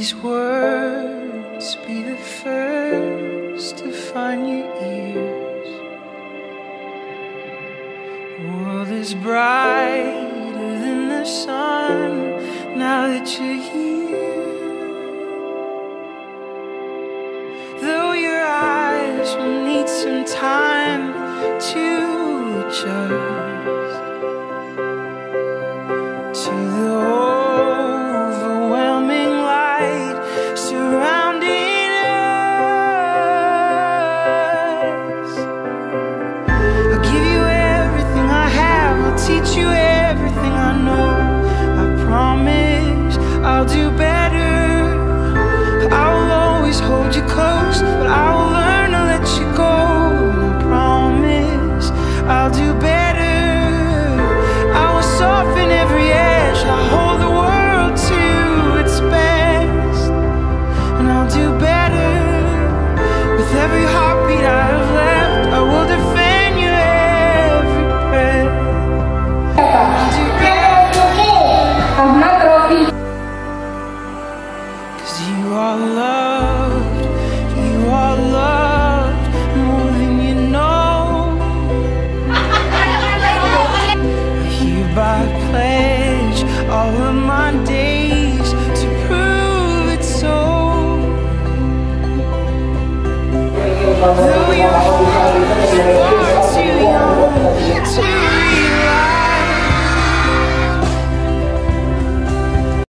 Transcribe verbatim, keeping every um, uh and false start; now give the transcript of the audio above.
these words be the first to find your ears. The world is brighter than the sun now that you're here. Though your eyes will need some time to adjust to the overwhelming light surrounding us. I'll give you everything I have, I'll teach you everything I know. I promise I'll do better. I will always hold you close, but I will learn to let you go. And I promise I'll do better. I will soften every edge, I'll hold the world to its best. And I'll do better. With every heartbeat I have left, I will defend you every breath. I'll do better. Cause you are loved, you are loved more than you know. I hereby pledge all of my days to prove it so. Though you're far too young to realize